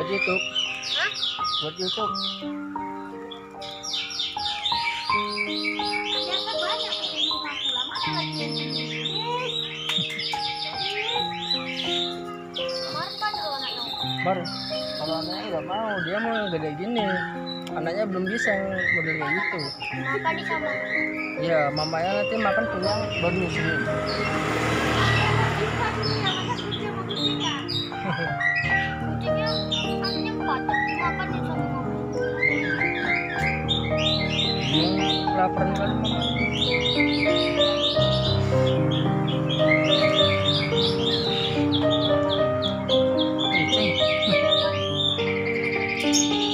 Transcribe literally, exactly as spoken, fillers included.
buat YouTube. Hah? Buat YouTube. Ternyata banyak yang bunga aku lah. Mana lagi yang ini? Kemarin kan lo anak lo. Bar, kalau anaknya nggak mau, dia mau yang gede gini. Anaknya belum bisa yang model kayak gitu. Makan di sama. Iya, mamanya nanti makan pulang baru nyusuin. Bisa ini yang ada kucing sama kucingnya. Kucingnya anaknya empat, tapi makan di sama mama. Yang kelaparan kali mama. Kucing.